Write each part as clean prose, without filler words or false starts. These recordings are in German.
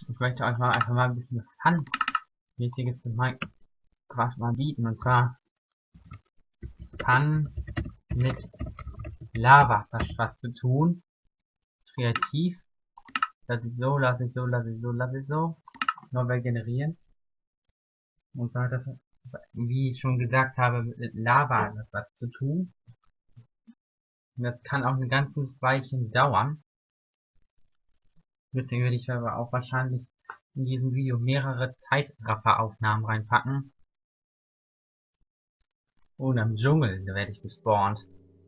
Ich möchte euch mal einfach mal ein bisschen das Fun-mäßiges zu Minecraft mal bieten. Und zwar Fun mit Lava was zu tun. Kreativ. Lasse ich so, lasse ich so, lasse ich so, lasse ich so. Nochmal generieren. Und zwar hat das, wie ich schon gesagt habe, mit Lava was zu tun. Und das kann auch ein ganzes Weilchen dauern. Deswegen werde ich aber auch wahrscheinlich in diesem Video mehrere Zeitrafferaufnahmen reinpacken. Und am Dschungel werde ich gespawnt.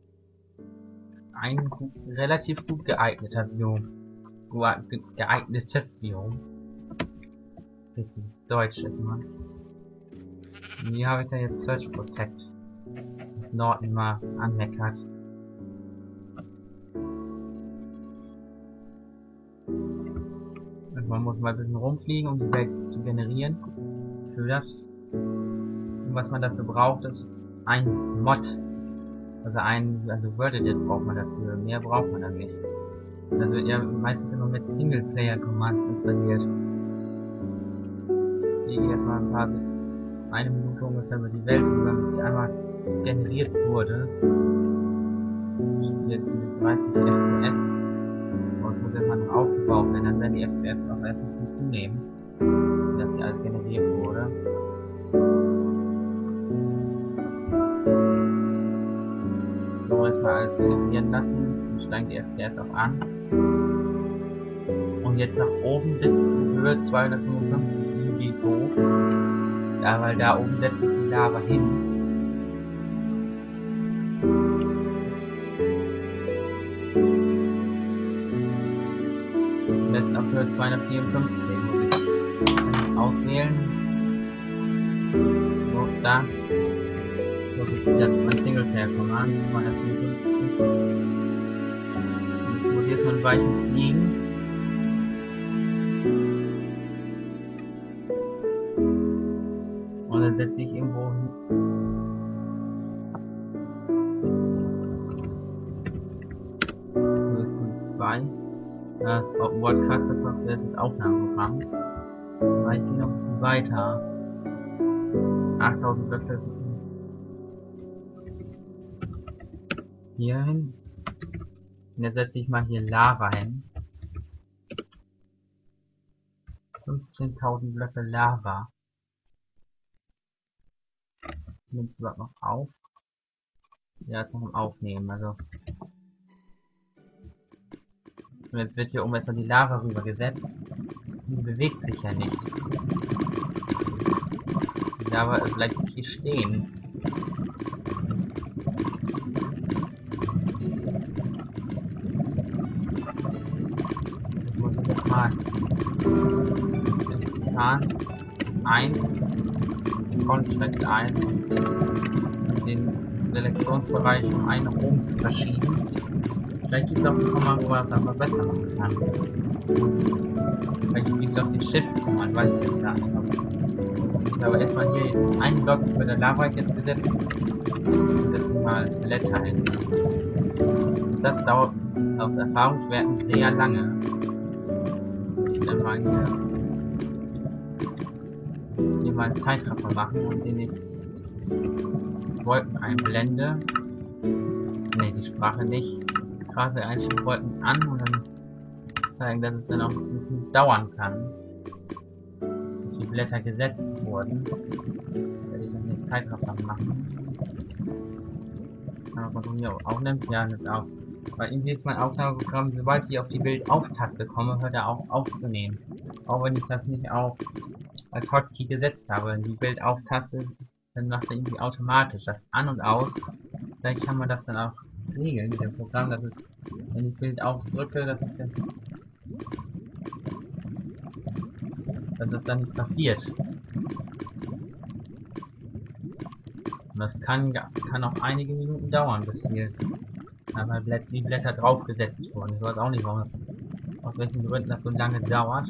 Ein relativ gut geeigneter Biom. Geeignetes Biom. Richtig deutsch ist man. Und hier habe ich dann jetzt Search Protect. Das Nord immer anmeckert. Und man muss mal ein bisschen rumfliegen, um die Welt zu generieren. Für das. Und was man dafür braucht, ist ein Mod. Also Word-Edit braucht man dafür. Mehr braucht man dann nicht. Das wird ja meistens immer mit Singleplayer-Commands installiert. Ich gehe jetzt mal eine Minute ungefähr über die Welt und damit die einmal generiert wurde. Jetzt mit 30 FPS. Und es muss erstmal noch aufgebaut werden, dann werden die FPS auch erstmal zunehmen. Dass die alles generiert wurde. So, erstmal alles generieren lassen. Dann steigen die FPS auch an. Und jetzt nach oben bis zur Höhe 255 geht hoch. Ja, weil da oben setzt sich die Lava hin. Am besten auf Höhe 254 muss ich auswählen. So, da. So, das ist mein Singleplayer-Command. Ich muss jetzt mal ein Weichen fliegen. Und dann setze ich irgendwo hin. Das WordCast, das macht das Aufnahmeprogramm. Aber ich gehe noch ein bisschen weiter. 8000 Blöcke. Hier hin. Und jetzt setze ich mal hier Lava hin. 15.000 Blöcke Lava. Nimmt es überhaupt noch auf? Ja, ist noch im Aufnehmen, also. Und jetzt wird hier oben erstmal die Lava rübergesetzt. Die bewegt sich ja nicht. Die Lava bleibt hier stehen. Ich muss jetzt mal Titan 1, Contract 1, den Selektionsbereich um einen Rom zu verschieben. Vielleicht gibt es auch ein Kommando, wo man das einfach besser machen kann. Vielleicht gibt es auch den Shift-Kommand, weiß ich jetzt gar nicht. Ich habe erstmal hier einen Block über der Lava jetzt gesetzt. Und setze mal Blätter hin. Und das dauert aus Erfahrungswerten sehr lange. Ich dann mal hier mal einen Zeitraffer machen, und den ich Wolken einblende. Ne, die Sprache nicht. Straße einstellen Wolken an und dann zeigen, dass es dann auch ein bisschen dauern kann, bis die Blätter gesetzt wurden. Werde ich dann den Zeitraffer machen. Kann man von hier aufnehmen? Ja, nimmt auf. Weil irgendwie ist mein Aufnahmeprogramm, sobald ich auf die Bild-Auf-Taste komme, hört er auch aufzunehmen. Auch wenn ich das nicht auf als Hotkey gesetzt habe. Wenn die Bild-Auf-Taste, dann macht er irgendwie automatisch das an und aus. Vielleicht kann man das dann auch regeln mit dem Programm, dass es, wenn ich Bild aufdrücke, dass es dann nicht passiert. Und das kann auch einige Minuten dauern, bis hier einmal die Blätter draufgesetzt wurden. Ich weiß auch nicht, warum, aus welchen Gründen das so lange dauert.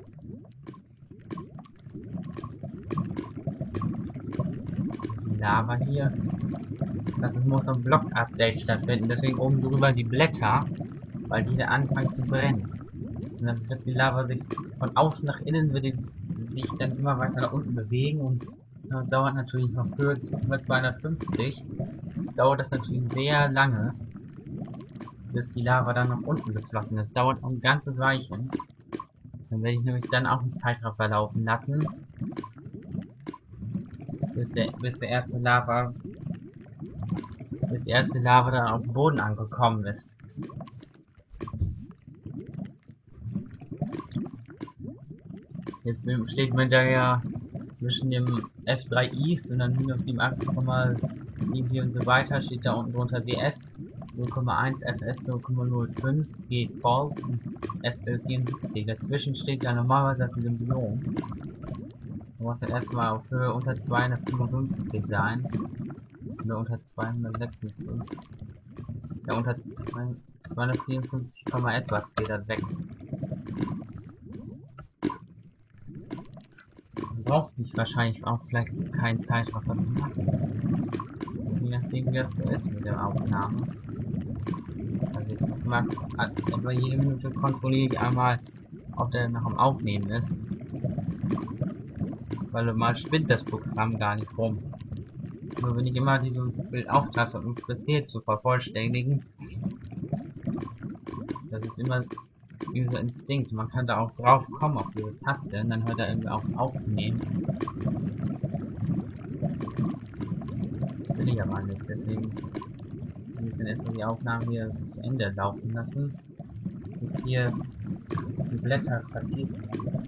Lava hier. Das muss ein Block-Update stattfinden, deswegen oben drüber die Blätter, weil die da anfangen zu brennen. Und dann wird die Lava sich von außen nach innen sich dann immer weiter nach unten bewegen und das dauert natürlich noch für über 250. Dauert das natürlich sehr lange, bis die Lava dann nach unten geflossen ist. Dauert auch ein ganzes Weilchen. Dann werde ich nämlich dann auch einen Zeitraffer laufen lassen, bis die erste Lava dann auf dem Boden angekommen ist. Jetzt steht mir da ja zwischen dem F3 East und dann minus 87,74 und so weiter, steht da unten drunter WS 0,1, FS 0,05, geht false und FL 74. Dazwischen steht ja normalerweise das Symbol. Da muss dann erstmal auf Höhe unter 255 sein. Oder unter 256. Ja, unter 254, etwas geht das weg. Braucht sich wahrscheinlich auch vielleicht keinen Zeitraffer zu machen. Je nachdem wie das so ist mit der Aufnahme. Also ich muss mal etwa jede Minute kontrolliere ich einmal, ob der noch am Aufnehmen ist. Weil mal spinnt das Programm gar nicht rum. Nur wenn ich immer dieses Bild auftaste, um das Befehl zu vervollständigen, das ist immer dieser Instinkt. Man kann da auch drauf kommen auf diese Taste und dann hört er irgendwie auf aufzunehmen. Das will ich aber nicht, deswegen will ich dann erstmal die Aufnahme hier zu Ende laufen lassen, bis hier die Blätter passiert sind.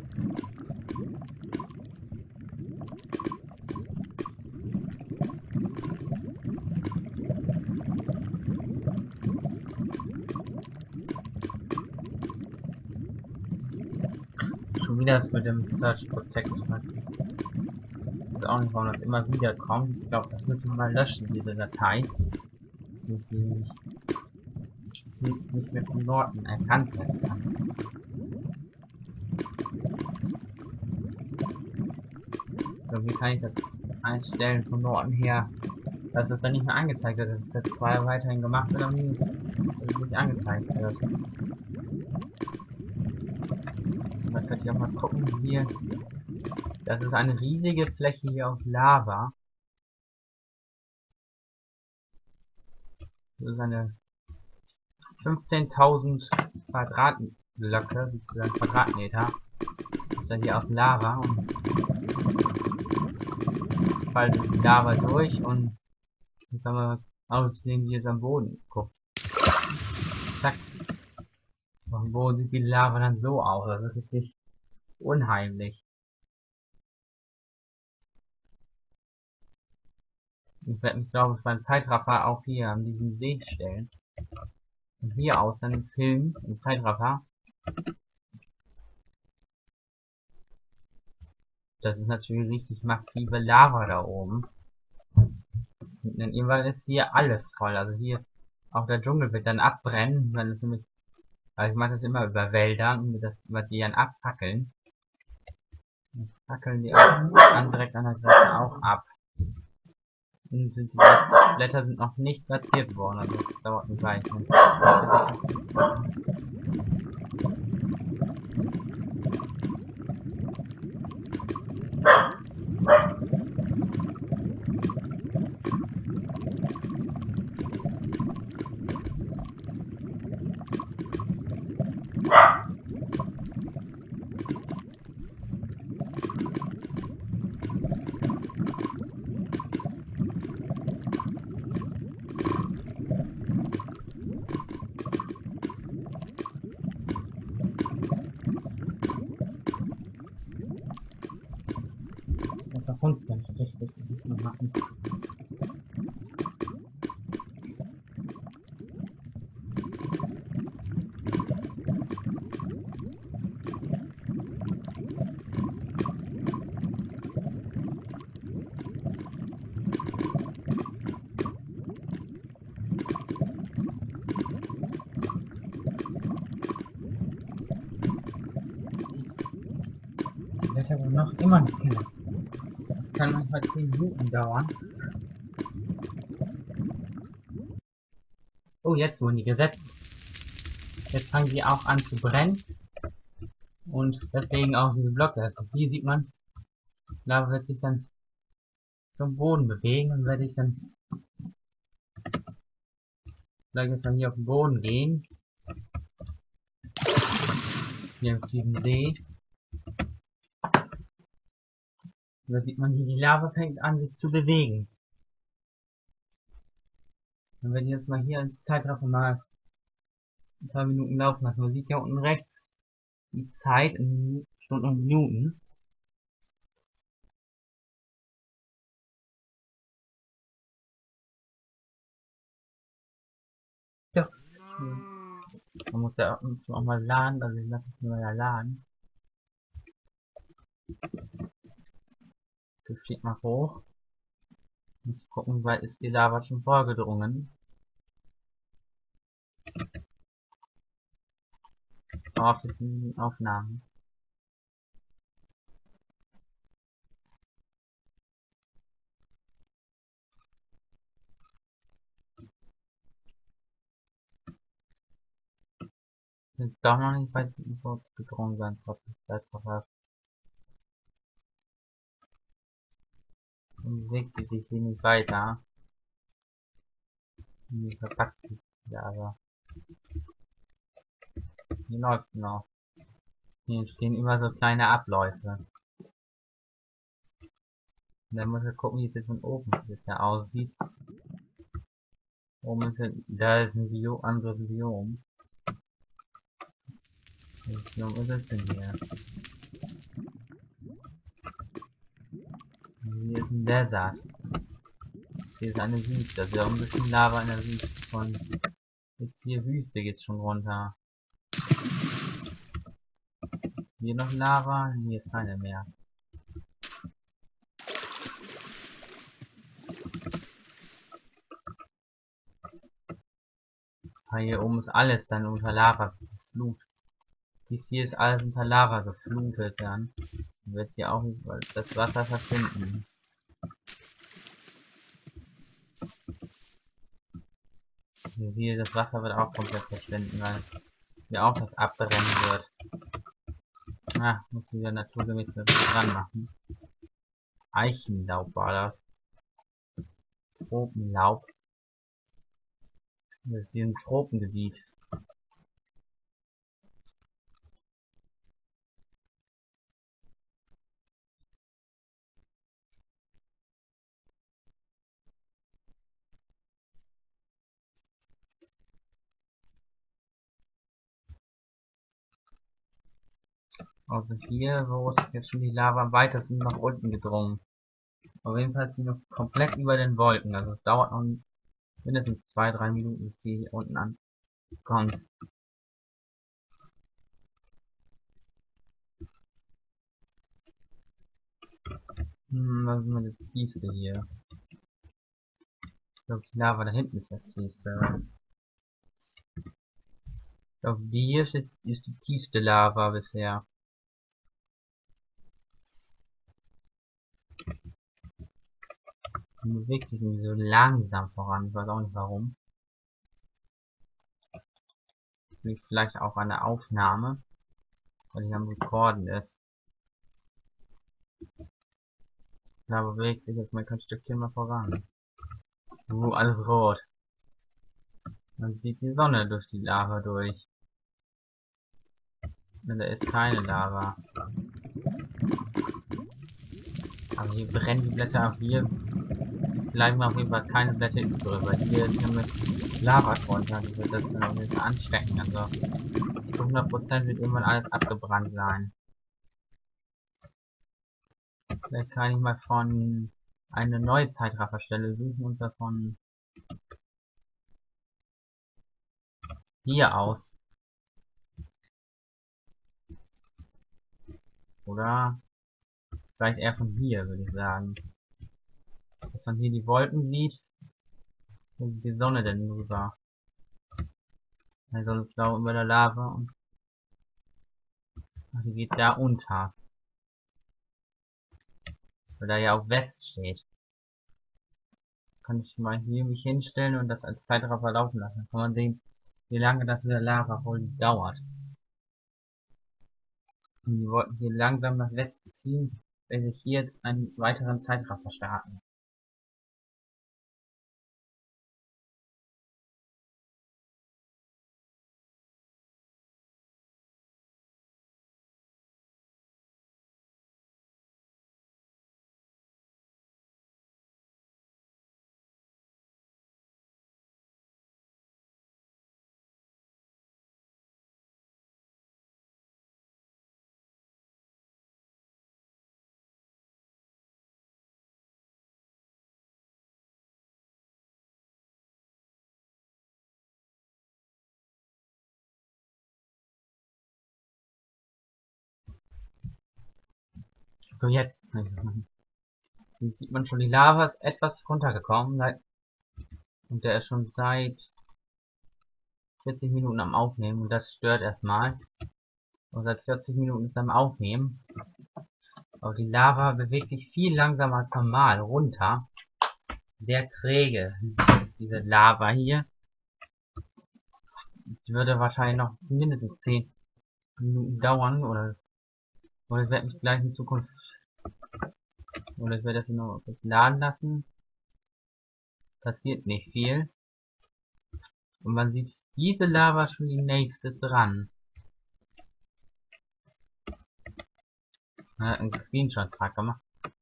Schon wieder das mit dem Search Protect. Ich weiß auch nicht, warum das immer wieder kommt. Ich glaube, das müssen wir mal löschen, diese Datei. Die nicht mehr von Norton erkannt werden kann. So, wie kann ich das einstellen von Norton her, dass es dann nicht mehr angezeigt wird, dass es jetzt zwar weiterhin gemacht wird, aber nicht angezeigt wird. Und dann könnt ihr auch mal gucken, hier. Das ist eine riesige Fläche hier auf Lava. Das ist eine 15.000 Quadratblöcke, sozusagen Quadratmeter. Das ist dann hier auf Lava und fallen die Lava durch und dann kann man aussehen, wie es am Boden guckt. Zack. Auf dem Boden sieht die Lava dann so aus. Das ist richtig unheimlich. Ich werde mich, glaube ich, beim Zeitraffer auch hier an diesem See stellen. Und hier aus dann im Film, im Zeitraffer. Das ist natürlich richtig massive Lava da oben. Und dann irgendwann ist hier alles voll. Also hier, auch der Dschungel wird dann abbrennen. Wenn es nämlich, also ich mache das immer über Wälder, und das über die dann abfackeln. Dann fackeln die auch dann direkt an der Seite auch ab. Die Blätter sind noch nicht platziert worden, also das dauert ein Weilchen. Der Hund kann ich richtig noch machen. Die Blätter wohl noch immer nicht kennen. Kann manchmal 10 Minuten dauern. Oh, jetzt wurden die gesetzt. Jetzt fangen die auch an zu brennen. Und deswegen auch diese Blöcke. Also hier sieht man, Lava wird sich dann zum Boden bewegen und werde ich dann gleich jetzt mal hier auf den Boden gehen. Hier auf diesem See. Und da sieht man hier, die Lava fängt an sich zu bewegen. Und wenn ich jetzt mal hier ins Zeitraffer mal ein paar Minuten laufen lassen, man sieht ja unten rechts die Zeit in Stunden und Minuten. Ja. Man muss ja auch mal laden, also ich lasse es mal ja laden. Das steht mal hoch. Und gucken, wie weit ist die Lava schon vorgedrungen. Auf den Aufnahmen. Sind doch noch nicht weit gedrungen sein, trotz des Zeitverlaufs. Und bewegt sich hier nicht weiter. Die verpackt sich Lava. Hier läuft noch. Hier entstehen immer so kleine Abläufe. Und dann muss er gucken, wie es jetzt von oben bisher aussieht. Oben ist da ist ein Biom, anderes Biom. Welches Biom ist es denn hier? Hier ist ein Desert. Hier ist eine Wüste. Also da ein bisschen Lava in der Wüste von. Jetzt hier Wüste geht's schon runter. Hier noch Lava, hier ist keine mehr. Hier oben ist alles dann unter Lava geflutet. Dies hier ist alles unter Lava geflutet dann. Dann wird hier auch das Wasser verschwinden. Hier das Wasser wird auch komplett verschwinden, weil hier auch das abbrennen wird. Ah, muss wieder naturgemäß dran machen. Eichenlaub war das. Tropenlaub. Das ist hier ein Tropengebiet. Also hier, wo ist jetzt schon die Lava am weitesten nach unten gedrungen. Auf jeden Fall ist sie noch komplett über den Wolken. Also es dauert noch mindestens 2-3 Minuten, bis sie hier unten ankommt. Was ist denn das tiefste hier? Ich glaube, die Lava da hinten ist das tiefste. Ich glaube, die hier ist die tiefste Lava bisher. Die bewegt sich irgendwie so langsam voran. Ich weiß auch nicht warum. Liegt vielleicht auch an der Aufnahme, weil ich am Rekorden ist. Lava bewegt sich jetzt mal kein Stückchen mal voran. Alles rot. Man sieht die Sonne durch die Lava durch. Und da ist keine Lava. Aber hier brennen die Blätter ab. Hier bleiben auf jeden Fall keine Blätter übrig, weil hier ist nämlich Lava drunter. Die wird das dann auch nicht anstecken. Also 100% wird irgendwann alles abgebrannt sein. Vielleicht kann ich mal von eine neue Zeitrafferstelle suchen und davon hier aus. Oder vielleicht eher von hier, würde ich sagen. Dass man hier die Wolken sieht. Wo geht die Sonne denn rüber? Die Sonne ist blau über der Lava und ach, die geht da unter. Weil da ja auch West steht. Kann ich mal hier mich hinstellen und das als Zeitraffer laufen lassen. Dann kann man sehen, wie lange das mit der Lava wohl dauert. Und wir wollten hier langsam das letzte ziehen, wenn sich hier jetzt einen weiteren Zeitraffer starten. So, jetzt. Hier sieht man schon, die Lava ist etwas runtergekommen. Und der ist schon seit 40 Minuten am Aufnehmen. Und das stört erstmal. Und seit 40 Minuten ist er am Aufnehmen. Aber die Lava bewegt sich viel langsamer als normal runter. Sehr träge ist diese Lava hier. Die würde wahrscheinlich noch mindestens 10 Minuten dauern. Oder ich werde mich gleich in Zukunft. Oder ich werde das hier noch kurz laden lassen. Passiert nicht viel. Und man sieht diese Lava schon die nächste dran. Ein Screenshot gemacht.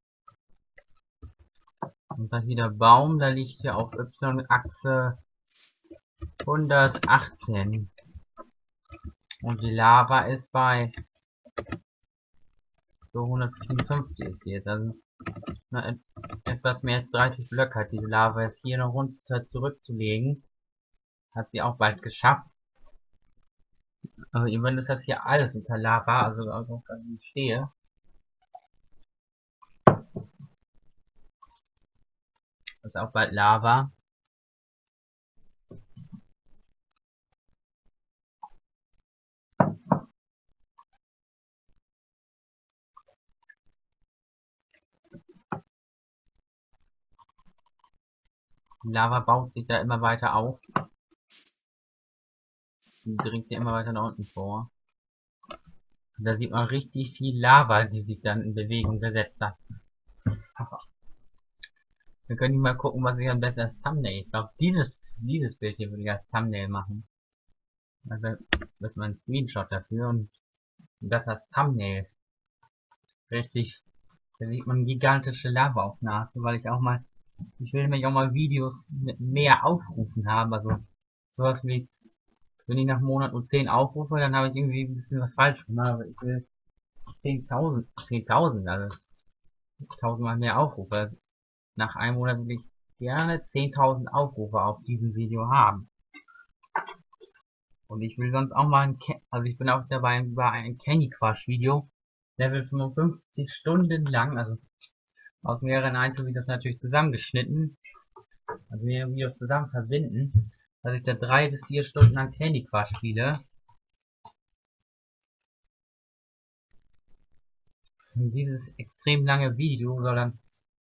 Und dann wieder Baum, da liegt hier auf Y-Achse 118. Und die Lava ist bei so 154 ist die jetzt. Also etwas mehr als 30 Blöcke hat diese Lava jetzt hier noch runter zurückzulegen. Hat sie auch bald geschafft. Aber immerhin ist das hier alles unter Lava, also wie ich stehe. Das ist auch bald Lava. Die Lava baut sich da immer weiter auf. Die dringt ja immer weiter nach unten vor. Und da sieht man richtig viel Lava, die sich dann in Bewegung gesetzt hat. Wir können mal gucken, was ich am besten als Thumbnail. Ich glaube, dieses Bild hier würde ich als Thumbnail machen. Also, das ist mein Screenshot dafür und das als Thumbnail. Richtig, da sieht man gigantische Lava-Aufnahmen, weil ich will nämlich auch mal Videos mit mehr Aufrufen haben, also sowas wie, wenn ich nach einem Monat nur 10 Aufrufe, dann habe ich irgendwie ein bisschen was falsch gemacht, aber ich will 10.000, also 1000 mal mehr Aufrufe. Also nach einem Monat will ich gerne 10.000 Aufrufe auf diesem Video haben. Und ich will sonst auch mal also ich bin auch dabei über ein Candy Crush Video, Level 55 Stunden lang, also aus mehreren Einzelvideos natürlich zusammengeschnitten, also mehrere Videos zusammen verbinden, dass ich da 3 bis 4 Stunden lang Candy Crush spiele. Und dieses extrem lange Video soll dann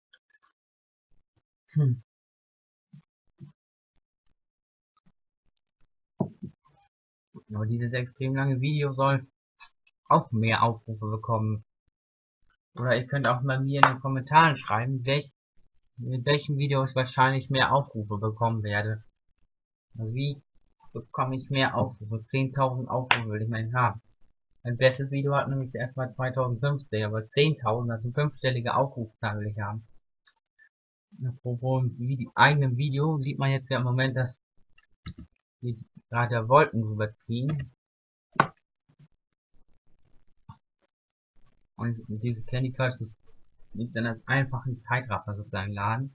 aber dieses extrem lange Video soll auch mehr Aufrufe bekommen. Oder ihr könnt auch bei mir in den Kommentaren schreiben, mit welchem Video ich wahrscheinlich mehr Aufrufe bekommen werde. Also wie bekomme ich mehr Aufrufe? 10.000 Aufrufe will ich mal haben. Mein bestes Video hat nämlich erstmal 2050, aber 10.000, also 5-stellige Aufrufzahl will ich haben. Apropos eigenen Video sieht man jetzt ja im Moment, dass die gerade Wolken rüberziehen. Und diese Candy Crush liegt dann als einfachen Zeitraffer sozusagen laden.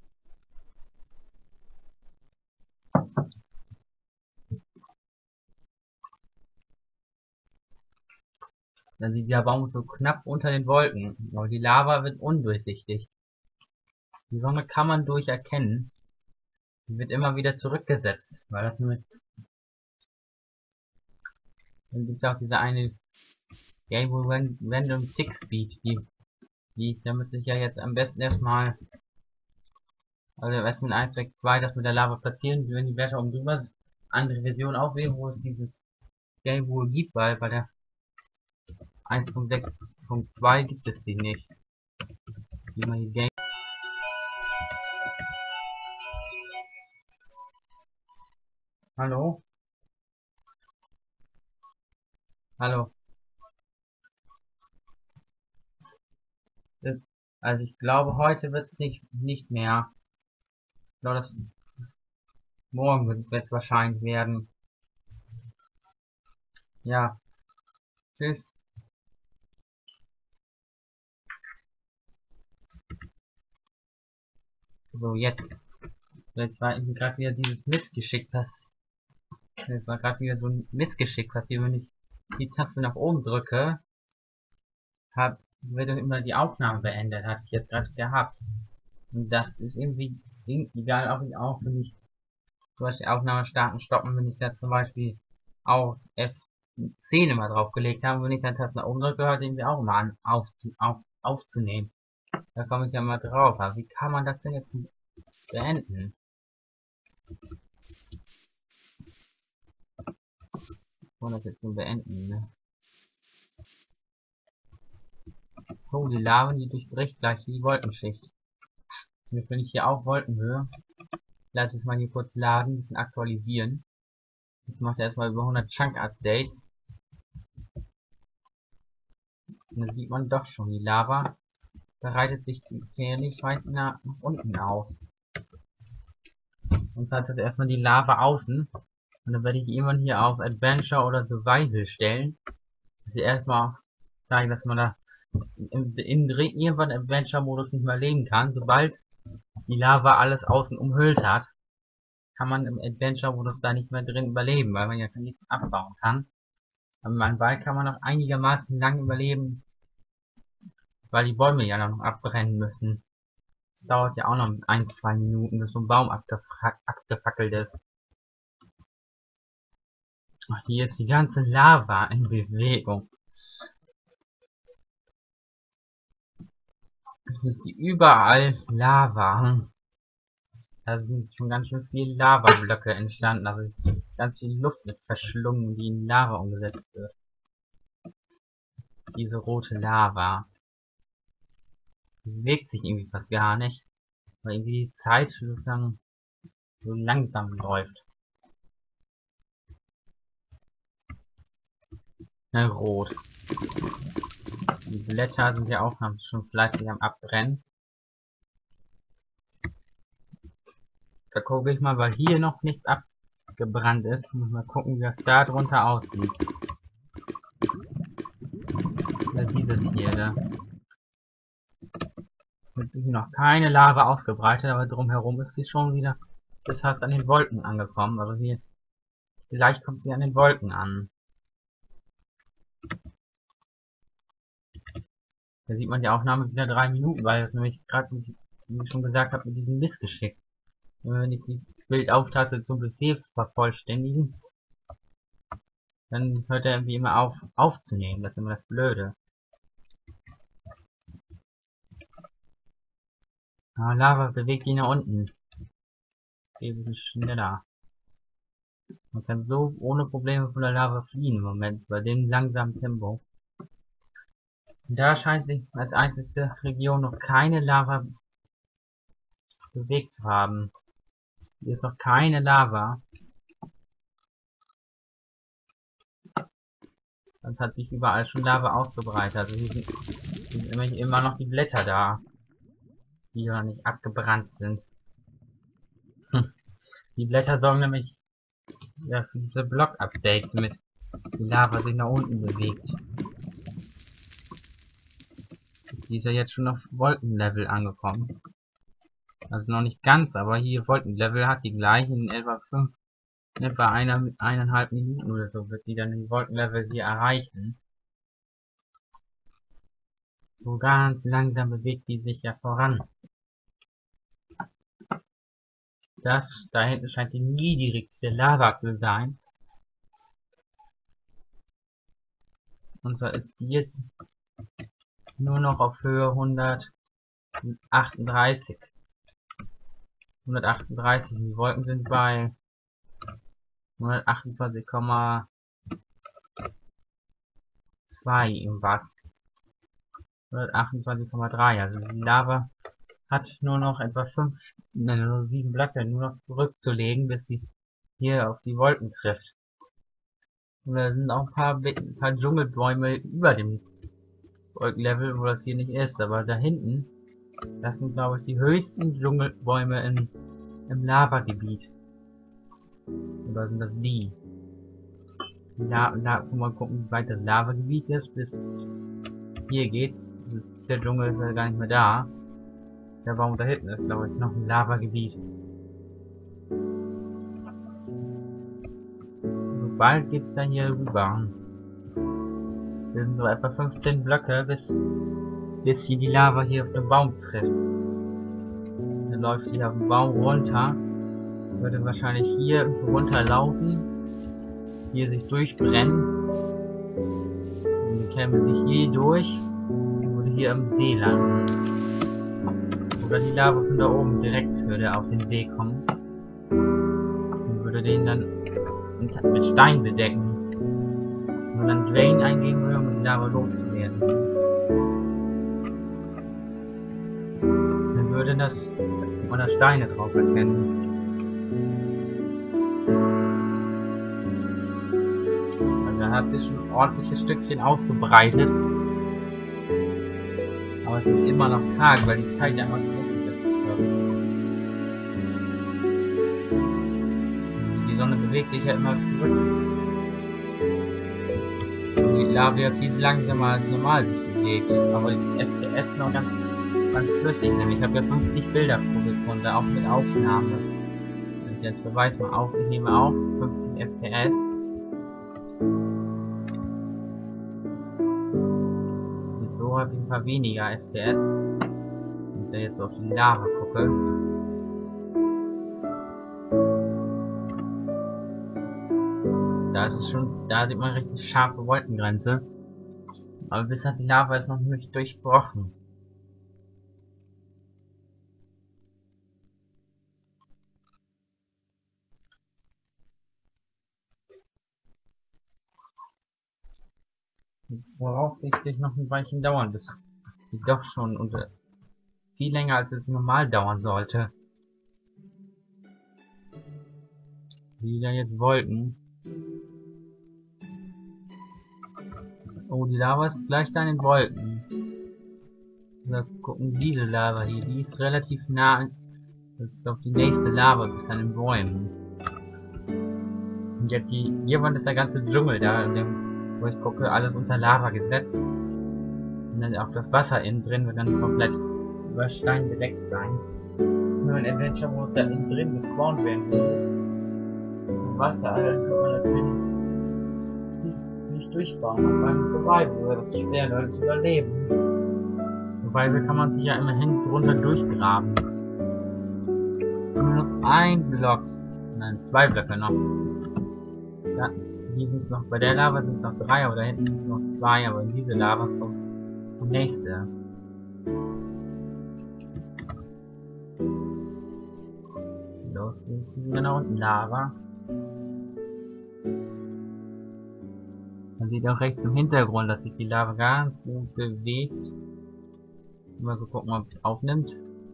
Dann sieht der Baum so knapp unter den Wolken, aber die Lava wird undurchsichtig. Die Sonne kann man durcherkennen. Die wird immer wieder zurückgesetzt, weil das nur. Dann gibt es auch diese eine Game Random Tick Speed, da müsste ich ja jetzt am besten erstmal, also erst mit 1.6.2 das mit der Lava platzieren, wenn die Werte oben drüber ist, andere Version aufwählen, wo es dieses Game Rule gibt, weil bei der 1.6.2 gibt es die nicht. Wie man die Game. Hallo? Hallo? Also ich glaube, heute wird es nicht mehr. Ich glaube, das morgen wird es wahrscheinlich werden. Ja, tschüss. So, jetzt war irgendwie gerade wieder dieses Missgeschick, das war gerade wieder so ein Missgeschick passiert, wenn ich die Taste nach oben drücke, wird immer die Aufnahme beendet, hatte ich jetzt gerade gehabt. Und das ist irgendwie, egal ob ich auch, wenn ich zum Beispiel Aufnahme starten, stoppen, wenn ich da zum Beispiel auch F10 immer draufgelegt habe, wenn ich dann Taste nach oben drücke, hört irgendwie auch immer an, aufzunehmen. Da komme ich ja mal drauf, aber wie kann man das denn jetzt beenden? Ich das jetzt nur beenden, ne? Oh, die Lava, die durchbricht gleich die Wolkenschicht. Jetzt bin ich hier auf Wolkenhöhe. Lass es mal hier kurz laden, ein bisschen aktualisieren. Jetzt macht er erstmal über 100 Chunk-Updates. Und dann sieht man doch schon, die Lava breitet sich gefährlich weit nach unten aus. Und zwar hat das erstmal die Lava außen. Und dann werde ich irgendwann hier auf Adventure oder Survival stellen. Dass ich erstmal zeige, dass man da irgendwann Adventure-Modus nicht mehr leben kann. Sobald die Lava alles außen umhüllt hat, kann man im Adventure-Modus da nicht mehr drin überleben, weil man ja nichts abbauen kann. Aber im Wald kann man noch einigermaßen lang überleben, weil die Bäume ja noch abbrennen müssen. Das dauert ja auch noch 1, 2 Minuten, bis so ein Baum abgefackelt ist. Ach, hier ist die ganze Lava in Bewegung. Hier ist die überall Lava. Da sind schon ganz schön viele Lavablöcke entstanden, also ganz viel Luft wird verschlungen, die in Lava umgesetzt wird. Diese rote Lava. Die bewegt sich irgendwie fast gar nicht, weil irgendwie die Zeit sozusagen so langsam läuft. Na, rot. Die Blätter sind ja auch schon fleißig am Abbrennen. Da gucke ich mal, weil hier noch nichts abgebrannt ist. Muss mal gucken, wie das da drunter aussieht. Da dieses hier, da. Ist noch keine Lava ausgebreitet, aber drumherum ist sie schon wieder bis fast an den Wolken angekommen. Also hier, vielleicht kommt sie an den Wolken an. Da sieht man die Aufnahme wieder 3 Minuten, weil das nämlich gerade, wie ich schon gesagt habe, mit diesem Missgeschick. Wenn ich die Bildauftaste zum Befehl vervollständigen, dann hört er wie immer auf aufzunehmen. Das ist immer das Blöde. Ah, Lava bewegt ihn nach unten. Geht ein bisschen schneller. Man kann so ohne Probleme von der Lava fliehen im Moment, bei dem langsamen Tempo. Und da scheint sich als einzige Region noch keine Lava bewegt zu haben. Hier ist noch keine Lava. Sonst hat sich überall schon Lava ausgebreitet. Also hier sind immer noch die Blätter da, die noch nicht abgebrannt sind. Die Blätter sorgen nämlich ja, für diese Block-Updates, damit die Lava sich nach unten bewegt. Die ist ja jetzt schon auf Wolkenlevel angekommen. Also noch nicht ganz, aber hier Wolkenlevel hat die gleich in etwa 1,5 Minuten oder so wird die dann den Wolkenlevel hier erreichen. So ganz langsam bewegt die sich ja voran. Das da hinten scheint die niedrigste Lava zu sein. Und zwar ist die jetzt nur noch auf Höhe 138. 138. Die Wolken sind bei 128,2 2 irgendwas. 128,3. Also die Lava hat nur noch etwa 5, nur 7 Blöcke nur noch zurückzulegen, bis sie hier auf die Wolken trifft. Und da sind auch ein paar Dschungelbäume über dem Wolkenlevel, wo das hier nicht ist. Aber da hinten, das sind glaube ich die höchsten Dschungelbäume im Lavagebiet. Oder sind das die? Mal gucken, wie weit das Lavagebiet ist, bis hier geht's. Der Dschungel ist ja gar nicht mehr da. Der Baum da hinten ist, glaube ich, noch ein Lavagebiet. So bald geht's dann hier rüber. Das sind so etwa 15 Blöcke, bis hier die Lava hier auf den Baum trifft. Dann läuft hier auf den Baum runter. Würde wahrscheinlich hier runterlaufen. Hier sich durchbrennen. Und dann käme sich hier durch. Und würde hier am See landen. Oder die Lava von da oben direkt würde auf den See kommen. Und würde den dann mit Stein bedecken. Und dann Drain eingeben würde, um die Lava loszuwerden. Dann würde das man da Steine drauf erkennen. Also da hat sich schon ein ordentliches Stückchen ausgebreitet. Aber es ist immer noch Tag, weil die Zeit ja immer zurück ist. Die Sonne bewegt sich ja immer zurück. Und die Lava ja viel langsamer als normal sich bewegt. Aber die FPS noch ganz flüssig sind. Ich habe ja 50 Bilder pro Sekunde, auch mit Aufnahme. Wenn ich jetzt Beweis mal auf, ich nehme auf 50 FPS. Und so habe ich ein paar weniger FPS. Wenn ich da jetzt so auf die Lava gucke. Da ist es schon, da sieht man richtig scharfe Wolkengrenze. Aber bis hat die Lava ist noch nicht durchbrochen. Voraussichtlich noch ein Weilchen dauern, bis die doch schon unter viel länger als es normal dauern sollte. Wieder jetzt Wolken. Oh, die Lava ist gleich da in den Wolken. Wir gucken diese Lava hier, die ist relativ nah. Das ist glaube ich die nächste Lava bis an den Bäumen. Und jetzt hier ist der ganze Dschungel da, in dem, wo ich gucke, alles unter Lava gesetzt. Und dann auch das Wasser innen drin wird dann komplett über Stein bedeckt sein. Nur ein Adventure, wo es da innen drin gespawnt werden würde. Im Wasser, dann kann man natürlich nicht durchbauen. Und beim Survival wäre das schwer, Leute zu überleben. Survival kann man sich ja immerhin drunter durchgraben. Nur noch ein Block. Nein, 2 Blöcke noch. Ja, hier sind es noch, bei der Lava sind es noch 3, aber da hinten sind noch 2, aber in diese Lava ist kommt die nächste. Los geht's wieder nach unten Lava. Man sieht auch rechts im Hintergrund, dass sich die Lava ganz gut bewegt. Mal so gucken, ob es aufnimmt.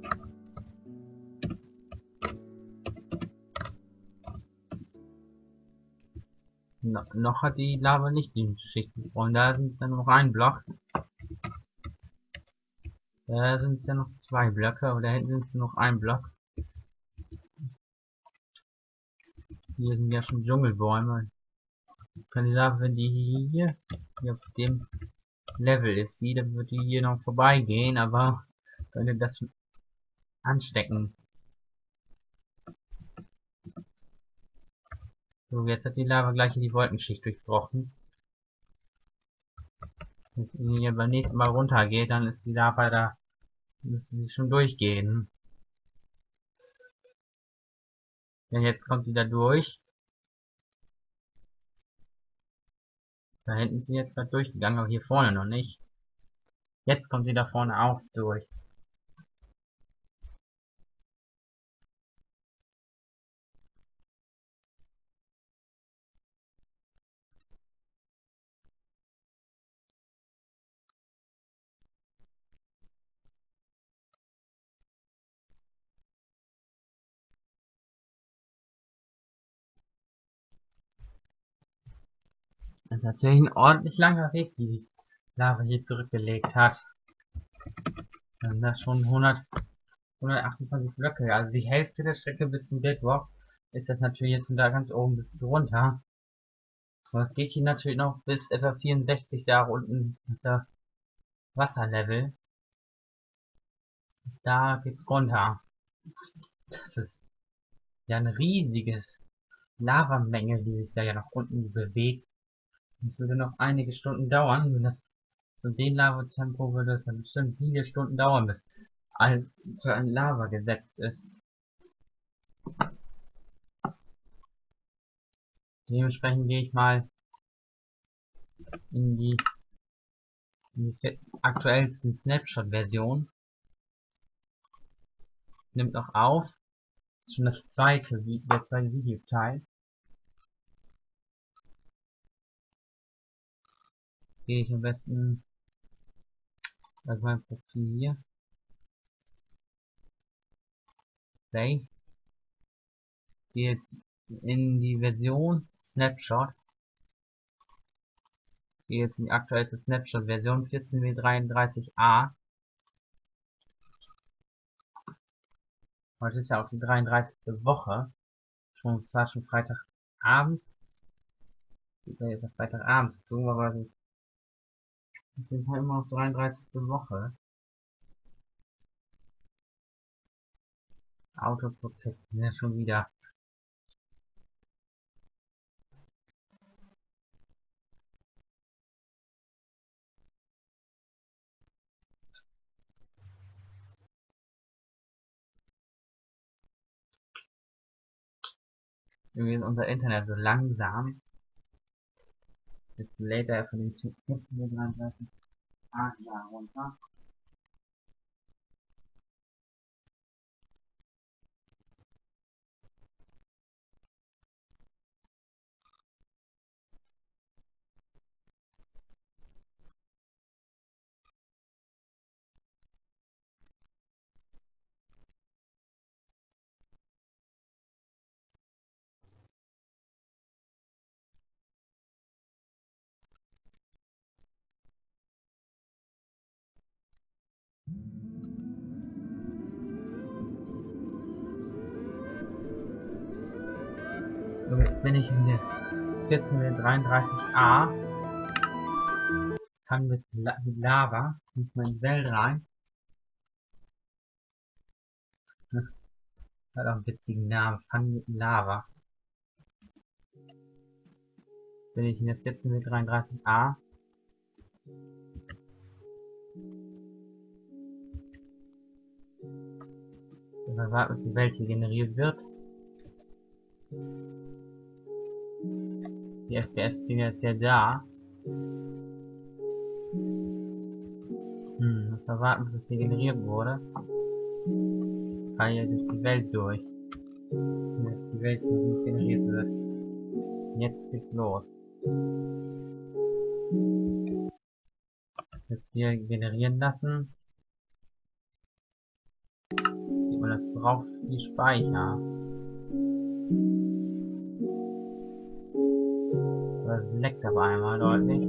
Noch hat die Lava nicht die Schicht gebrochen. Da sind es ja noch ein Block. Da sind es ja noch 2 Blöcke, aber da hinten sind es noch ein Block. Hier sind ja schon Dschungelbäume. Kann die Lava, wenn die hier auf dem Level ist, dann wird die hier noch vorbeigehen, aber könnte das anstecken. So, jetzt hat die Lava gleich in die Wolkenschicht durchbrochen. Wenn die beim nächsten Mal runtergeht, dann ist die Lava da, müsste sie schon durchgehen. Denn jetzt kommt die da durch. Da hinten ist sie jetzt gerade durchgegangen, aber hier vorne noch nicht. Jetzt kommt sie da vorne auch durch. Das ist natürlich ein ordentlich langer Weg, die die Lava hier zurückgelegt hat. Dann sind das schon 128 Blöcke. Also die Hälfte der Strecke bis zum Bedrock ist das natürlich jetzt von da ganz oben bis runter. Und es geht hier natürlich noch bis etwa 64 da unten unter Wasserlevel. Da geht's runter. Das ist ja ein riesiges Lavamenge, die sich da ja nach unten bewegt. Das würde noch einige Stunden dauern. Wenn das zu dem Lavatempo würde es dann bestimmt viele Stunden dauern, bis alles zu ein Lava gesetzt ist. Dementsprechend gehe ich mal in die aktuellsten Snapshot-Version. Nimmt noch auf. Schon das zweite Videoteil. Gehe ich am besten auf mein Profil hier. Play. Gehe in die Version Snapshot. Gehe jetzt in die aktuellste Snapshot-Version 14W33A. Heute ist ja auch die 33. Woche. Zwar schon Freitagabend. Geht ja jetzt auf Freitagabends zu, aber wir sind halt immer auf 33. Woche. Autoprotect, ja schon wieder. Irgendwie ist unser Internet so langsam. Jetzt lädt er von den 33 da runter. So, jetzt bin ich in der 1433a. Fangen mit Lava. Muss man in die Welt rein. Hat auch einen witzigen Namen. Fangen mit Lava. Bin ich in der 1433a. Wir warten, bis die Welt hier generiert wird. Die FPS-Dinger ist ja da. Muss warten, bis es hier generiert wurde. Fall ja durch die Welt durch. Dass die Welt noch nicht generiert wird. Jetzt geht's los. Jetzt hier generieren lassen. Und das braucht viel Speicher. Das leckt aber einmal deutlich.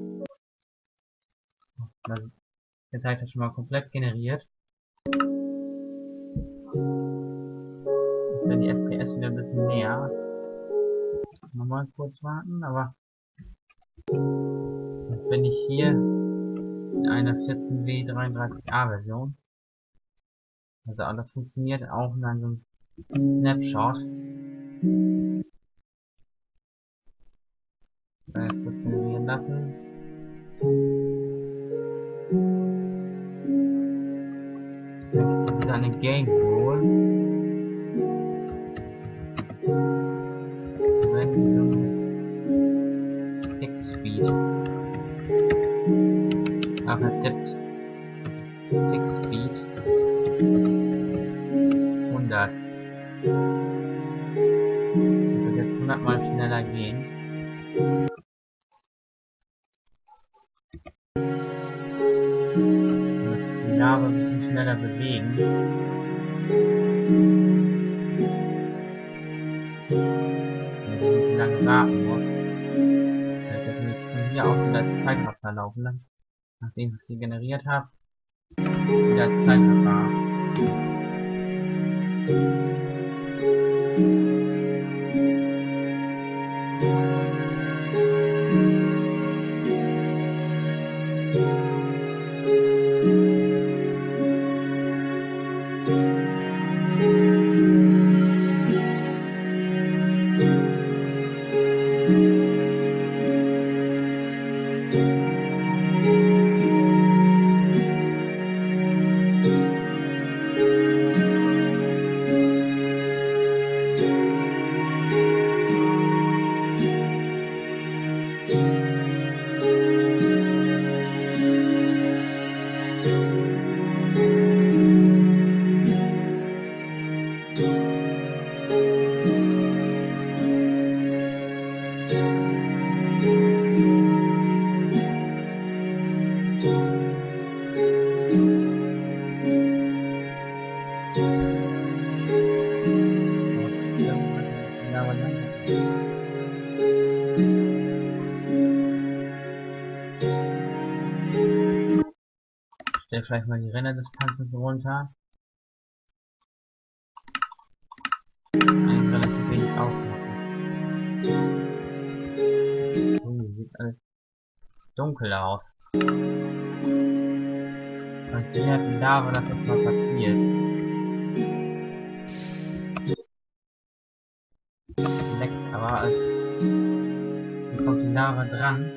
Jetzt habe ich das schon mal komplett generiert. Jetzt werden die FPS wieder ein bisschen näher. Nochmal kurz warten, aber jetzt bin ich hier in einer 14W33A Version. Also alles funktioniert auch in einem Snapshot. Erst das generieren lassen. Dann gibt es wieder eine Game Rule. Tick Speed. Ach, er tippt. Tick Speed. 100. Das wird jetzt 100 mal schneller gehen. Die Lava ein bisschen schneller bewegen. Wenn ich nicht so lange warten muss. Wenn ich jetzt mit hier auch wieder als Zeitverfahren laufen lassen. Nachdem ich sie generiert habe, wieder als Zeitverfahren. Stell vielleicht mal die Rennerdistanzen runter. Eigentlich relativ wenig aufmachen. Sieht alles dunkel aus. Und hier hat die Lava das mal passiert. Leckt, aber wie kommt die Lava dran?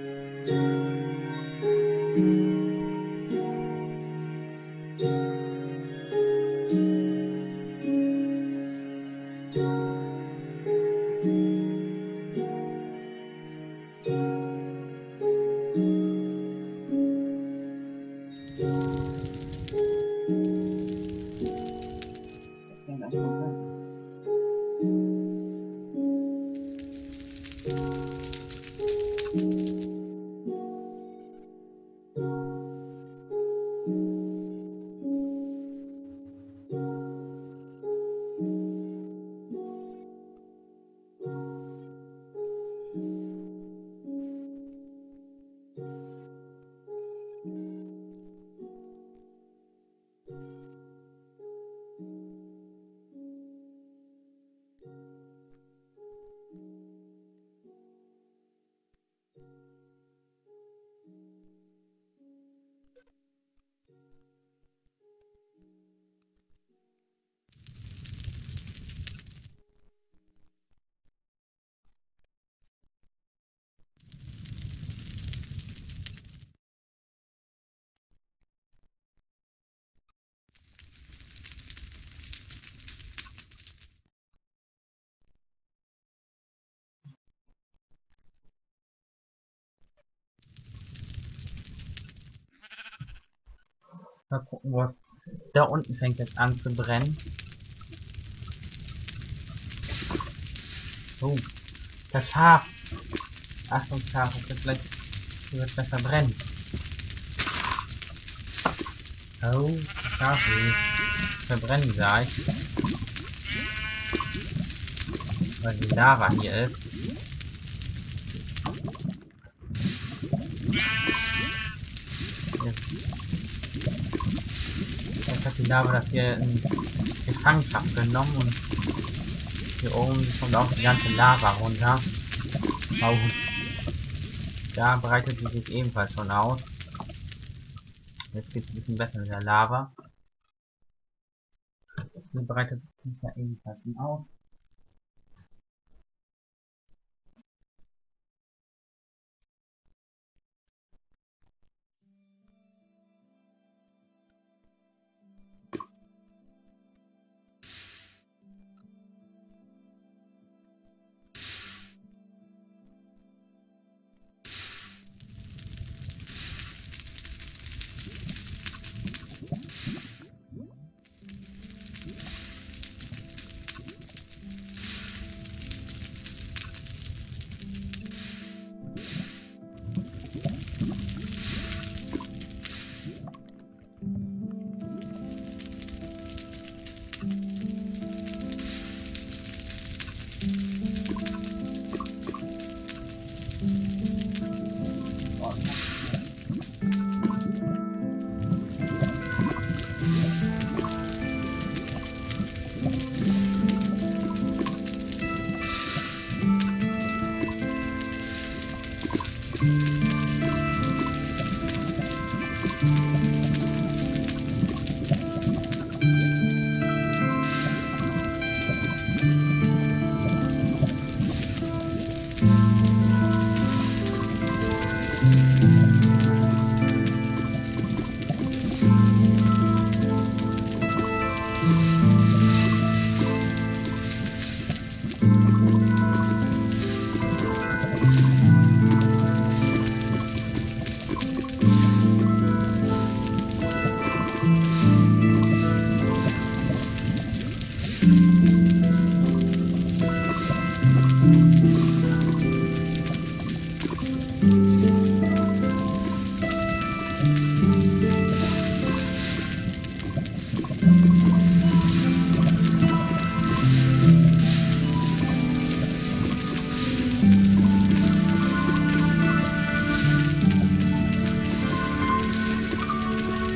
Mal gucken, wo es da unten fängt jetzt an zu brennen. Oh, das Schaf. Achtung, Schaf, das wird gleich besser brennen. Oh, das Schaf will verbrennen gleich. Weil die Lava hier ist. Jetzt hat die Lava das hier in Gefangenschaft genommen und hier oben kommt auch die ganze Lava runter. Oh. Da breitet sie sich ebenfalls schon aus. Jetzt geht es ein bisschen besser mit der Lava. Sie breitet sich da ebenfalls aus.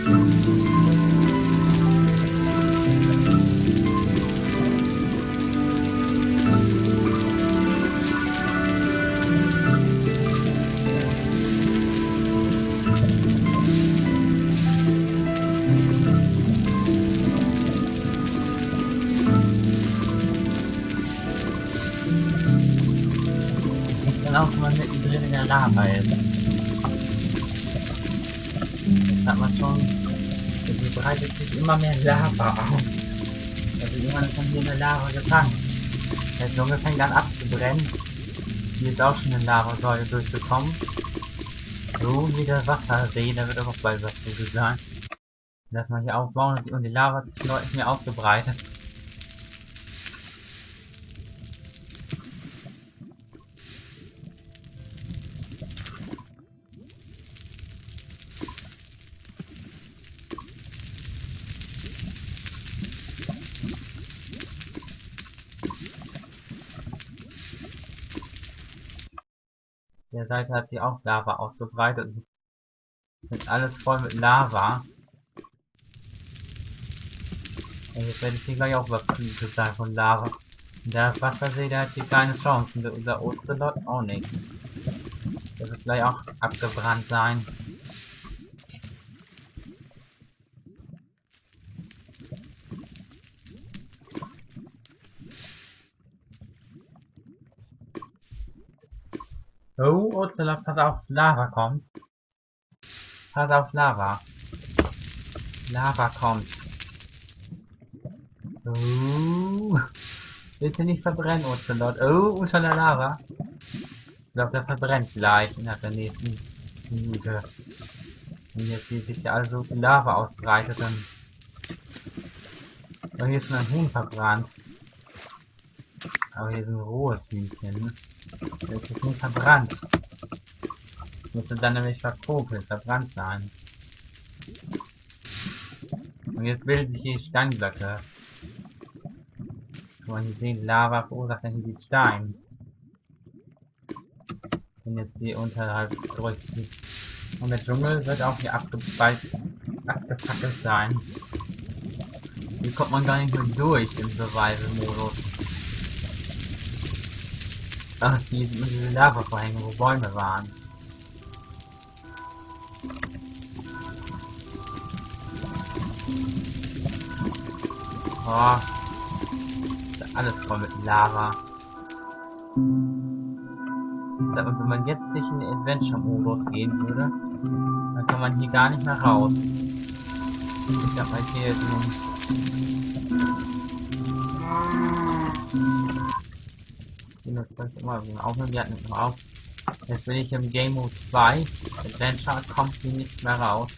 Dann auch, wenn man mittendrin in der Lava ist. Jetzt hat man schon, hier breitet sich immer mehr Lava auf. Also irgendwann ist man hier in der Lava gefangen. Der Junge fängt an abzubrennen. Hier ist auch schon eine Lavasäule durchgekommen. So wie der Wassersee, da wird auch bald was zu sein. Lass mal hier aufbauen und die Lava hat sich deutlich mehr ausgebreitet. Der Seite hat sich auch Lava ausgebreitet. Ist alles voll mit Lava. Und jetzt werde ich hier gleich auch überflutet sein von Lava. Und der Wassersee, der hat hier keine Chance. Und unser Ocelot auch nicht. Der wird gleich auch abgebrannt sein. Oh, Ocelot, pass auf, Lava kommt. Pass auf, Lava. Lava kommt. Oh. Bitte nicht verbrennen, Ocelot. Oh, unter der Lava. Ich glaube, der verbrennt gleich nach der nächsten Minute. Und jetzt sieht sich ja alles so viel Lava ausbreitet, dann. Oh, hier ist schon ein Huhn verbrannt. Aber hier ist ein rohes Hühnchen. Das ist nicht verbrannt. Müsste dann nämlich verkokelt, verbrannt sein. Und jetzt bilden sich hier Steinblöcke. Kann man hier sehen, Lava verursacht dann hier die Stein. Und jetzt hier unterhalb durch. Und der Dschungel wird auch hier abgefackelt sein. Hier kommt man gar nicht mehr durch im Survival-Modus. Ach, hier sind diese Lava-Vorhänge, wo Bäume waren. Oh, ist alles voll mit Lava. Und wenn man jetzt sich in den Adventure-Modus gehen würde, dann kann man hier gar nicht mehr raus. Ich hab mal hier das immer aufnehmen, die hatten es noch auf. Jetzt bin ich im Game Mode 2. Adventure kommt hier nicht mehr raus.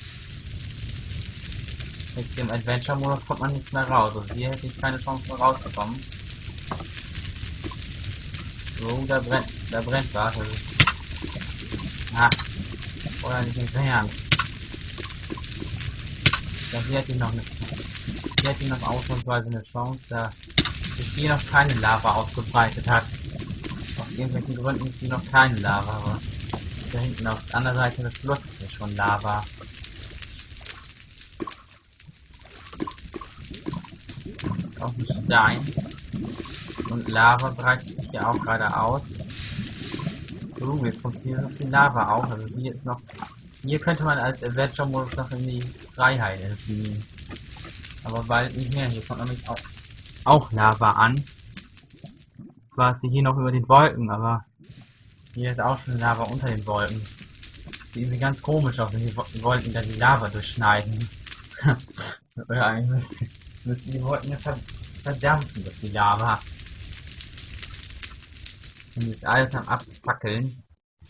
Jetzt im Adventure-Modus kommt man nicht mehr raus. Also hier hätte ich keine Chance mehr rauszukommen. So, da brennt was. Also, oder nicht entfernt. Ja, hier hätte ich noch nicht. Hier hätte ich noch ausnahmsweise eine Chance, da sich hier noch keine Lava ausgebreitet hat. Aus irgendwelchen Gründen ist hier noch keine Lava, aber da hinten auf der anderen Seite des Flusses ist schon Lava. Auf dem Stein. Und Lava breitet sich hier auch gerade aus. So, jetzt kommt hier so viel Lava auf. Also hier ist noch. Hier könnte man als Adventure-Modus noch in die Freiheit entfliehen. Aber bald nicht mehr. Hier kommt nämlich auch Lava an. Zwar ist sie hier noch über den Wolken, aber hier ist auch schon Lava unter den Wolken. Sieht irgendwie ganz komisch aus, wenn die Wolken dann die Lava durchschneiden. Oder eigentlich müssten die Wolken ja verdampfen, durch die Lava. Und jetzt alles am Abfackeln.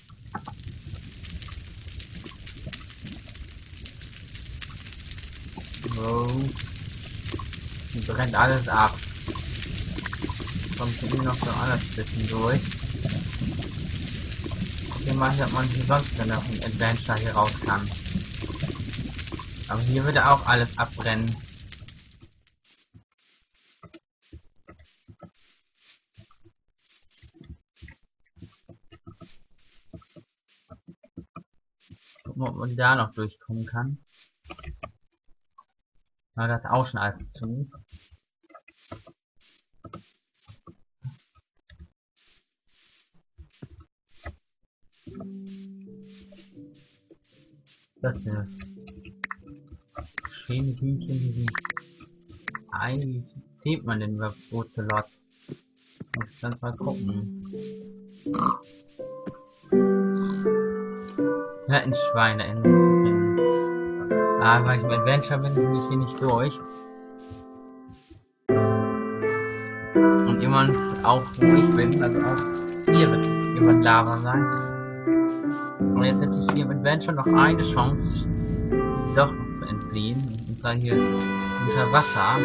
So. Hier brennt alles ab. Kommt hier noch so alles zwischendurch. Okay, mal hier, ob man hier sonst noch ein Adventure hier raus kann. Aber hier würde auch alles abbrennen. Gucken, ob man da noch durchkommen kann. Aber das ist auch schon alles zu. Das ist schöne Hühnchen, die sind. Eigentlich zählt man denn über Ocelot. Muss dann mal gucken. Ja, ein Schweine aber weil ich im Adventure bin, bin ich hier nicht durch. Und immer auch wo ich bin, also auch hier wird immer Lava sein. Und jetzt hätte ich hier im Adventure noch eine Chance, doch noch zu entfliehen. Und zwar hier unter Wasser.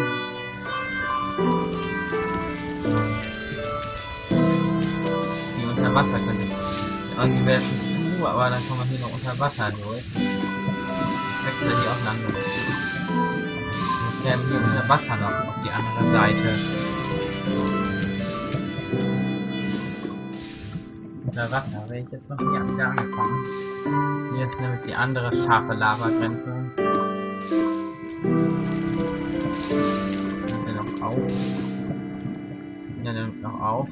Hier unter Wasser könnte ich. Irgendwie wäre es zu, aber dann kommen wir hier noch unter Wasser durch. Wechsel die auch landen. Jetzt werden wir unter Wasser noch auf die andere Seite. Unter Wasser wäre ich jetzt noch nie wieder angekommen. Hier ist nämlich die andere scharfe Lavagrenze. Nimmt er noch auf. Der nimmt noch auf.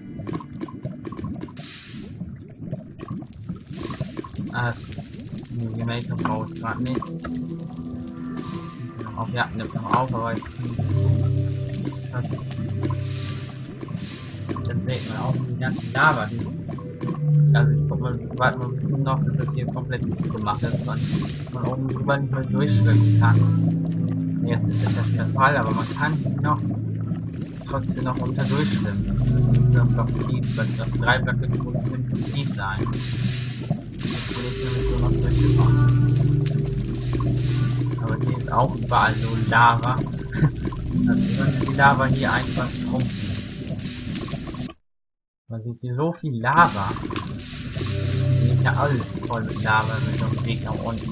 Ah, die Make-up brauche ich gerade nicht. Auf, ja, nimmt noch auf, aber ich dann sieht man auch die ganzen Lava, die also ich guck mal, warten wir ein bisschen noch, bis das hier komplett gemacht ist, man von oben drüber nicht mehr durchschwimmen kann. Jetzt ist das ja schon der Fall, aber man kann noch trotzdem noch unter durchschwimmen. Das ist noch tief, weil es auf 3 Blöcke mindestens tief sein. Jetzt will ich nämlich so noch durchgekommen. Aber hier ist auch überall so Lava. Also man die Lava hier einfach pumpen. Man sieht hier so viel Lava. Hier ist ja alles voll mit Lava mit dem Weg nach unten.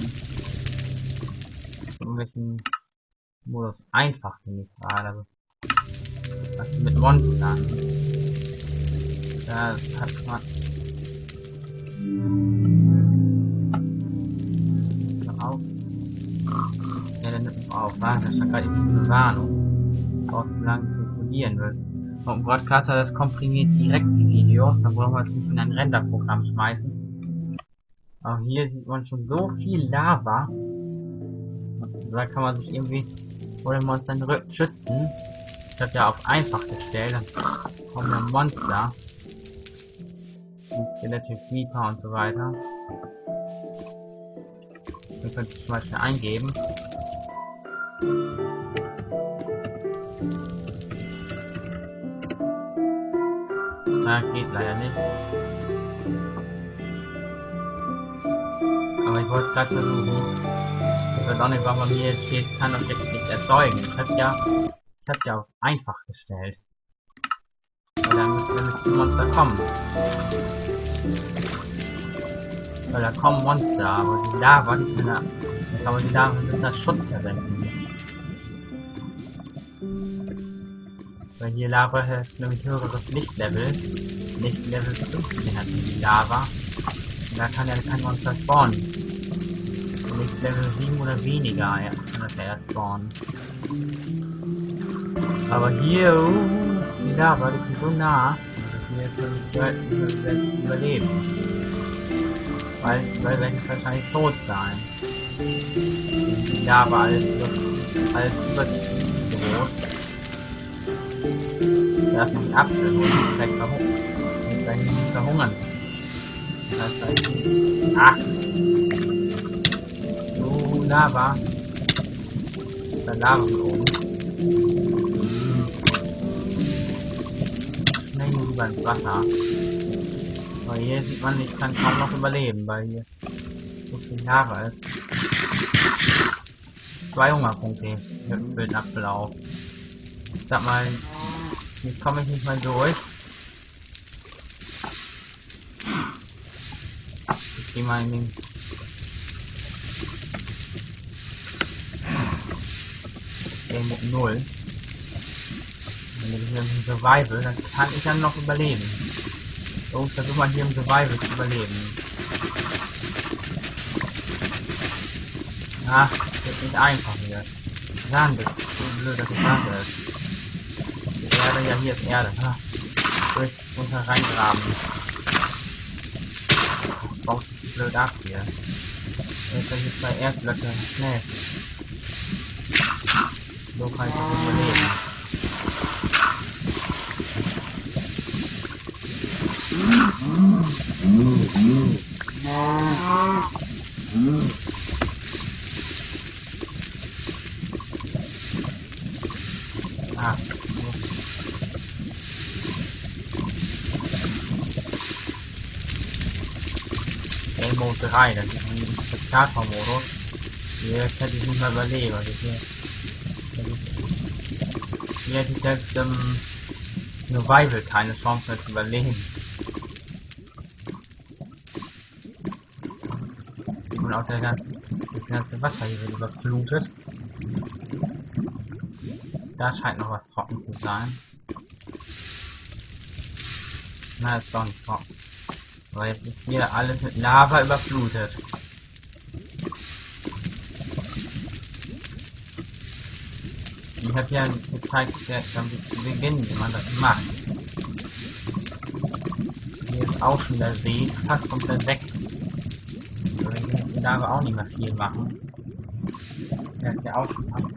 In welchem Modus einfach bin ich gerade. Was mit Monstern. Das hat man. Auf. Ja, der nimmt noch auf. Warte, das hat gerade eben eine Warnung. Auch zu lange zu polieren wird. Und Broadcaster, das komprimiert direkt die Videos, dann brauchen wir es nicht in ein Renderprogramm schmeißen. Aber hier sieht man schon so viel Lava. Und da kann man sich irgendwie vor den Monstern schützen. Ich habe ja auf einfach gestellt, dann kommen dann Monster. Die Skeletal Creeper und so weiter. Hier könnt ihr zum Beispiel eingeben. Na, geht leider nicht. Aber ich wollte es gerade versuchen. Ich weiß auch nicht, warum bei mir jetzt steht, kann das jetzt nicht erzeugen. Ich hab ja auf einfach gestellt. Weil dann müsste nämlich die Monster kommen. Weil da kommen Monster, aber die Lava, die kann da. Aber die Lava müssen das Schutz verwenden. Weil hier Lava hat nämlich höheres Lichtlevel. Lichtlevel 15 hat die Lava. Und da kann ja kein Monster spawnen. Lichtlevel 7 oder weniger, ja, kann das ja erst spawnen. Aber hier, die Lava, die ist so nah. Hier können wir überleben. Weil werde ich wahrscheinlich tot sein. Die Lava alles übergroß. Da ist noch ein Apfel, wo ich gleich verhungern. Das heißt, ach! So, Lava. Da Lava von oben. Schnell rüber ins Wasser. Aber hier sieht man, ich kann kaum noch überleben, weil hier so viel Lava ist. 2 Hungerpunkte für den Apfel auf. Ich sag mal, jetzt komme ich nicht mal durch. Ich gehe mal in den... mit 0. Wenn ich hier im Survival, dann kann ich dann noch überleben. So, ich versuche mal hier im Survival zu überleben. Ach, das ist nicht einfach hier. Sand ist so blöd, dass es Sand ist. Die Erde, ja hier ist Erde. Ha. Durch unter reingraben. Das baut sich blöd ab hier. Jetzt sind die 2 Erdblöcke. Schnell. So kann ich das überleben. Ah, Game Mode 3, das ist ein Spektator-Modus. Hier hätte ich nicht mehr überleben. Also hier hätte ich selbst Survival keine Chance mehr zu überleben. Und auch das ganze Wasser hier wird überflutet. Da scheint noch was trocken zu sein. Na, ist doch nicht trocken. Aber jetzt ist hier alles mit Lava überflutet. Ich habe ja gezeigt, zu Beginn, wie man das macht. Hier ist auch schon der See, fast komplett weg. Also wir können jetzt die Lava auch nicht mehr viel machen. Der ist ja auch schon ab.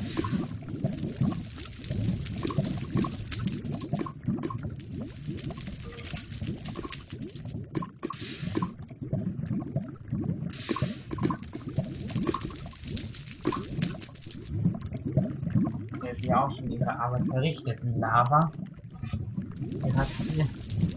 Hier auch schon ihre Arbeit verrichtet, die Lava. Die hat hier.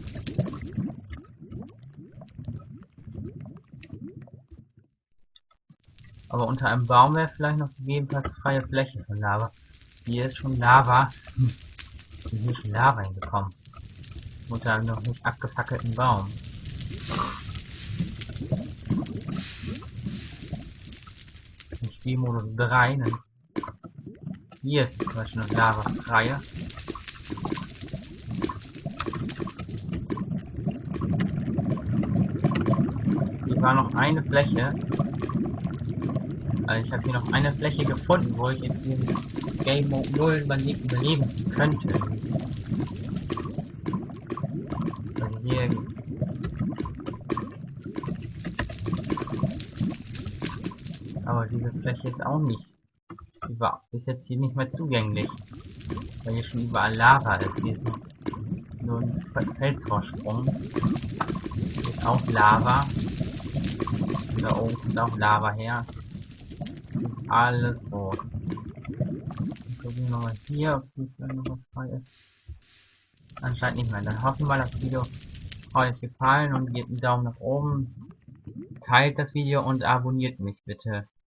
Aber unter einem Baum wäre vielleicht noch gegebenenfalls freie Fläche von Lava. Hier ist schon Lava. Hier ist schon Lava hingekommen. Unter einem noch nicht abgefackelten Baum. In Spielmodus 3. Ne? Hier ist zum Beispiel noch Lava-Reihe. Hier war noch eine Fläche. Also ich habe hier noch eine Fläche gefunden, wo ich jetzt diesen Game Mode 0 überleben könnte. Also hier. Aber diese Fläche ist auch nicht. Ist jetzt hier nicht mehr zugänglich. Weil hier schon überall Lava ist. Hier ist nur ein Felsvorsprung. Hier ist auch Lava. Und da oben kommt auch Lava her. Hier ist alles rot. Ich probiere nochmal hier, ob hier noch was frei ist. Anscheinend nicht mehr. Dann hoffen wir, das Video hat euch gefallen und gebt einen Daumen nach oben. Teilt das Video und abonniert mich bitte.